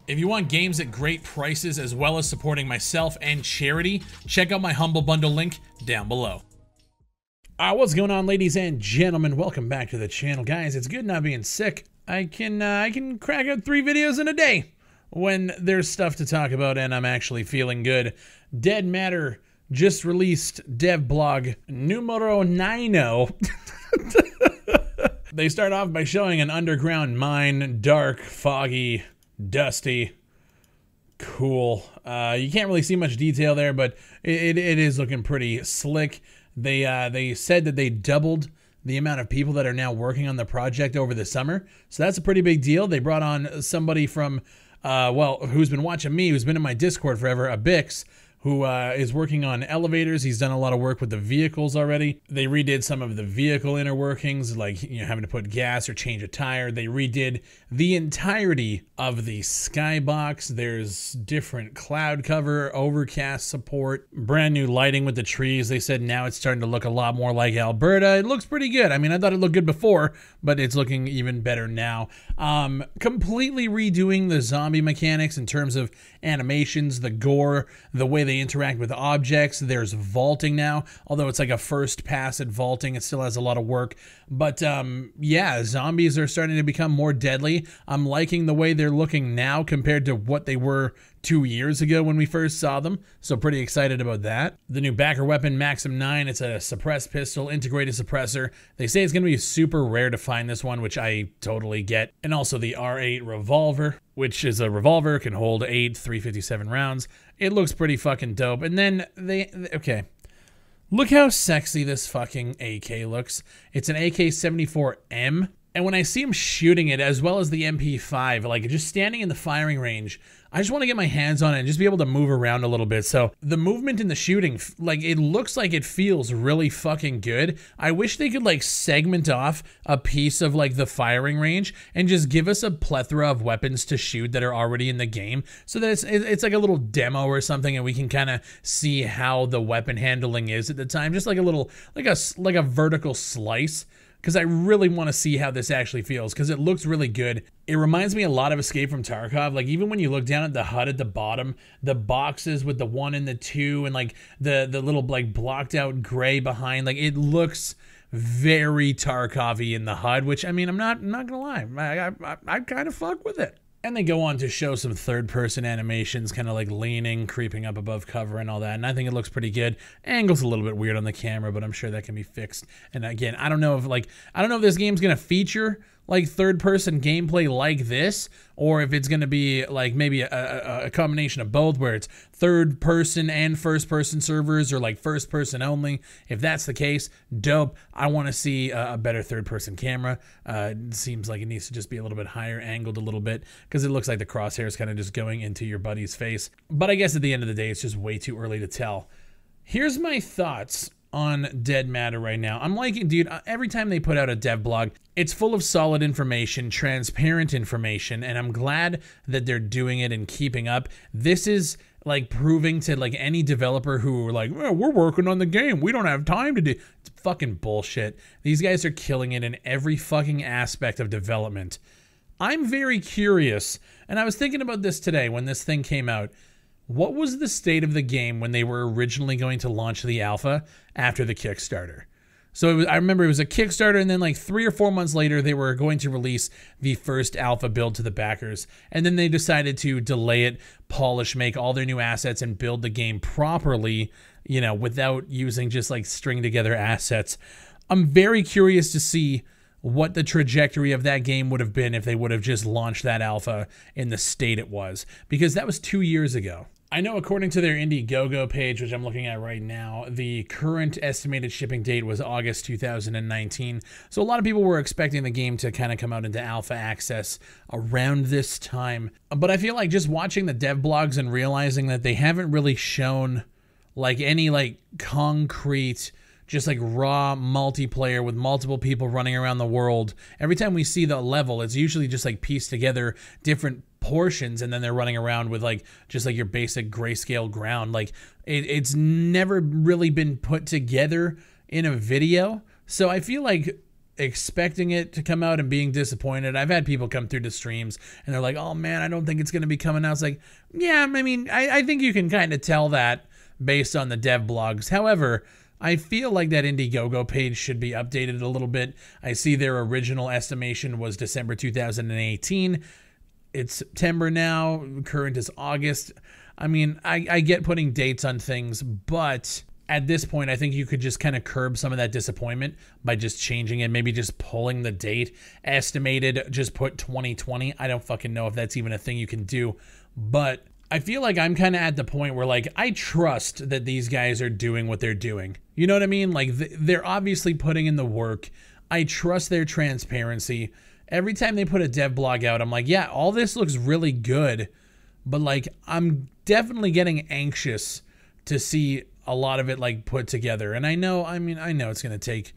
If you want games at great prices as well as supporting myself and charity, check out my Humble Bundle link down below. What's going on, ladies and gentlemen? Welcome back to the channel. Guys, it's good not being sick. I can crack out 3 videos in a day when there's stuff to talk about and I'm actually feeling good. Dead Matter just released dev blog numero 90. They start off by showing an underground mine, dark, foggy, dusty, cool. You can't really see much detail there, but it is looking pretty slick. They said that they doubled the amount of people that are now working on the project over the summer, so that's a pretty big deal. They brought on somebody from, well, who's been watching me, who's been in my Discord forever, Abix, who is working on elevators. He's done a lot of work with the vehicles already. They redid some of the vehicle inner workings, like having to put gas or change a tire. They redid the entirety of the skybox. There's different cloud cover, overcast support, brand new lighting with the trees. They said now it's starting to look a lot more like Alberta. It looks pretty good. I mean, I thought it looked good before, but it's looking even better now. Completely redoing the zombie mechanics in terms of animations, the gore, the way they interact with objects. There's vaulting now, although it's like a first pass at vaulting. It still has a lot of work, but yeah, zombies are starting to become more deadly. I'm liking the way they're looking now compared to what they were 2 years ago when we first saw them, so pretty excited about that. The new backer weapon, Maxim 9, it's a suppressed pistol, integrated suppressor. They say it's going to be super rare to find this one, which I totally get. And also the R8 revolver, which is a revolver, can hold 8 .357 rounds. It looks pretty fucking dope. And then okay. Look how sexy this fucking AK looks. It's an AK-74M. And when I see him shooting it, as well as the MP5, like just standing in the firing range, I just want to get my hands on it and just be able to move around a little bit. So the movement in the shooting, like it looks like it feels really fucking good. I wish they could like segment off a piece of like the firing range and just give us a plethora of weapons to shoot that are already in the game, so that it's like a little demo or something, and we can kind of see how the weapon handling is at the time. Just like a little, like a vertical slice. Because I really want to see how this actually feels, because it looks really good. It reminds me a lot of Escape from Tarkov. Like even when you look down at the HUD at the bottom, the boxes with the 1 and the 2 and like the little like blocked out gray behind, like it looks very Tarkov-y in the HUD, which I mean, I'm not gonna lie, I kind of fuck with it. And they go on to show some third-person animations, kind of like leaning, creeping up above cover and all that. And I think it looks pretty good. Angle's a little bit weird on the camera, but I'm sure that can be fixed. And again, I don't know if this game's gonna feature like third-person gameplay like this, or if it's gonna be like maybe a combination of both, where it's third-person and first-person servers, or like first-person only. If that's the case, dope. I want to see a better third-person camera. It seems like it needs to just be a little bit higher, angled a little bit, because it looks like the crosshair is kind of just going into your buddy's face. But I guess at the end of the day, it's just way too early to tell. Here's my thoughts on Dead Matter right now. I'm liking, dude, every time they put out a dev blog, it's full of solid information, transparent information, and I'm glad that they're doing it and keeping up. This is like proving to like any developer who are like, well, we're working on the game, we don't have time to do. It's fucking bullshit. These guys are killing it in every fucking aspect of development. I'm very curious, and I was thinking about this today when this thing came out. What was the state of the game when they were originally going to launch the alpha after the Kickstarter? So I remember it was a Kickstarter, and then like 3 or 4 months later, they were going to release the first alpha build to the backers. And then they decided to delay it, polish, make all their new assets, and build the game properly, you know, without using just like string together assets. I'm very curious to see what the trajectory of that game would have been if they would have just launched that alpha in the state it was, because that was 2 years ago. I know according to their Indiegogo page, which I'm looking at right now, the current estimated shipping date was August 2019. So a lot of people were expecting the game to kind of come out into alpha access around this time. But I feel like just watching the dev blogs and realizing that they haven't really shown like any like concrete, just like raw multiplayer with multiple people running around the world. Every time we see the level, it's usually just like pieced together different portions, and then they're running around with like just like your basic grayscale ground. Like it's never really been put together in a video. So I feel like expecting it to come out and being disappointed. I've had people come through to streams and they're like, oh man, I don't think it's going to be coming out. It's like, yeah, I mean, I think you can kind of tell that based on the dev blogs. However, I feel like that Indiegogo page should be updated a little bit. I see their original estimation was December 2018. It's September now. Current is August. I mean, I get putting dates on things, but at this point, I think you could just kind of curb some of that disappointment by just changing it, maybe just pulling the date. Estimated, just put 2020. I don't fucking know if that's even a thing you can do, but I feel like I'm kind of at the point where, like, I trust that these guys are doing what they're doing. You know what I mean? Like, they're obviously putting in the work. I trust their transparency. Every time they put a dev blog out, I'm like, yeah, all this looks really good, but, like, I'm definitely getting anxious to see a lot of it, like, put together. And I know it's going to take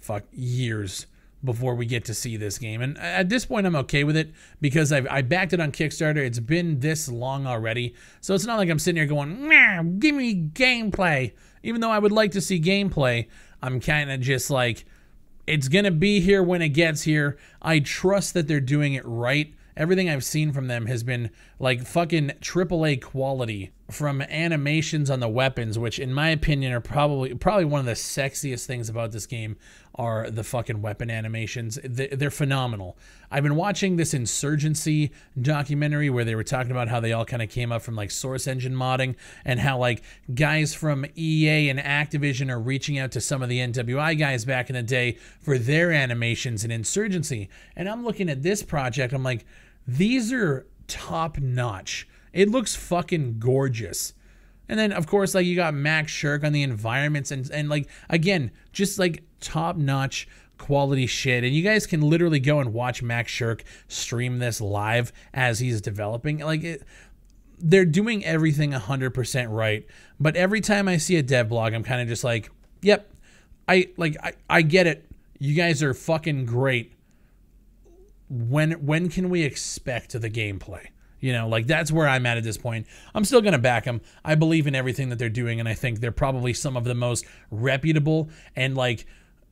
years before we get to see this game. And at this point, I'm okay with it because I backed it on Kickstarter. It's been this long already. So it's not like I'm sitting here going, nah, give me gameplay. Even though I would like to see gameplay, I'm kind of just like, it's going to be here when it gets here. I trust that they're doing it right. Everything I've seen from them has been like fucking AAA quality, from animations on the weapons, which in my opinion are probably one of the sexiest things about this game are the fucking weapon animations. They're phenomenal. I've been watching this Insurgency documentary where they were talking about how they all kind of came up from like Source Engine modding, and how like guys from EA and Activision are reaching out to some of the NWI guys back in the day for their animations in Insurgency. And I'm looking at this project, I'm like, these are top notch. It looks fucking gorgeous. And then, of course, like, you got Max Shirk on the environments and like, again, just like top-notch quality shit. And you guys can literally go and watch Max Shirk stream this live as he's developing. Like, they're doing everything 100% right. But every time I see a dev blog, I'm kind of just like, yep, I get it. You guys are fucking great. When can we expect the gameplay? You know, like, that's where I'm at this point. I'm still going to back them. I believe in everything that they're doing, and I think they're probably some of the most reputable and, like,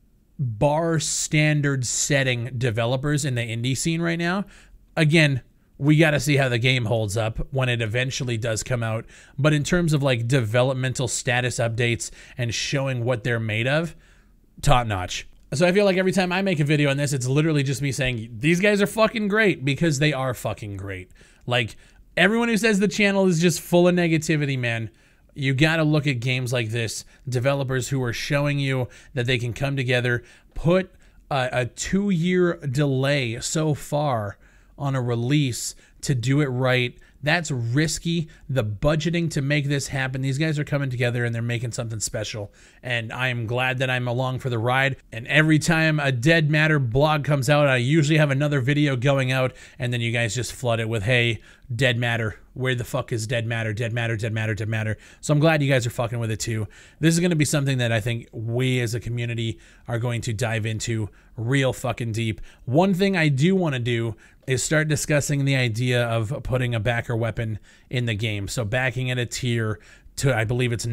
bar standard setting developers in the indie scene right now. Again, we got to see how the game holds up when it eventually does come out. But in terms of, like, developmental status updates and showing what they're made of, top notch. So I feel like every time I make a video on this, it's literally just me saying, these guys are fucking great, because they are fucking great. Like, everyone who says the channel is just full of negativity, man, you got to look at games like this. Developers who are showing you that they can come together, put a 2-year delay so far on a release to do it right. That's risky. The budgeting to make this happen, these guys are coming together and they're making something special. And I am glad that I'm along for the ride. And every time a Dead Matter blog comes out, I usually have another video going out, and then you guys just flood it with, hey, Dead Matter. Where the fuck is Dead Matter? Dead Matter, Dead Matter, Dead Matter. So I'm glad you guys are fucking with it too. This is going to be something that I think we as a community are going to dive into real fucking deep. One thing I do want to do is start discussing the idea of putting a backer weapon in the game. So backing at a tier to, I believe it's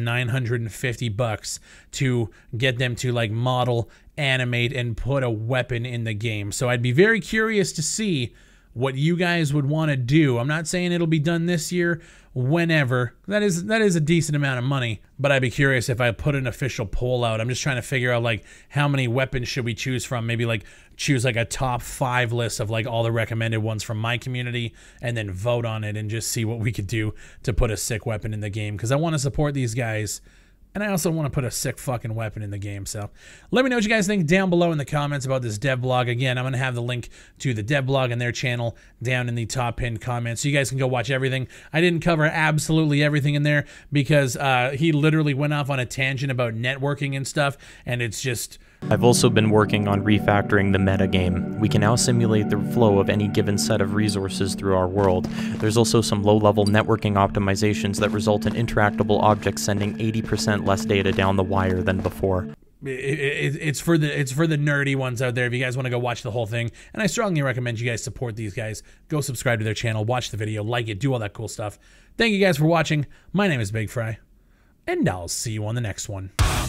$950 to get them to like model, animate, and put a weapon in the game. So I'd be very curious to see what you guys would want to do. I'm not saying it'll be done this year, whenever. That is a decent amount of money, but I'd be curious if I put an official poll out. I'm just trying to figure out like how many weapons should we choose from. Maybe like choose like a top 5 list of like all the recommended ones from my community, and then vote on it and just see what we could do to put a sick weapon in the game, because I want to support these guys. And I also want to put a sick fucking weapon in the game. So let me know what you guys think down below in the comments about this dev blog. Again, I'm going to have the link to the dev blog and their channel down in the top pinned comments, so you guys can go watch everything. I didn't cover absolutely everything in there because he literally went off on a tangent about networking and stuff, and it's just... I've also been working on refactoring the metagame. We can now simulate the flow of any given set of resources through our world. There's also some low-level networking optimizations that result in interactable objects sending 80% less data down the wire than before. It's for the nerdy ones out there. If you guys want to go watch the whole thing, and I strongly recommend you guys support these guys. Go subscribe to their channel, watch the video, like it, do all that cool stuff. Thank you guys for watching. My name is Big Fry, and I'll see you on the next one.